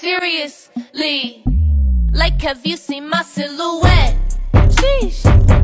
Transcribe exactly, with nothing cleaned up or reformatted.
seriously. Like, have you seen my silhouette? Sheesh.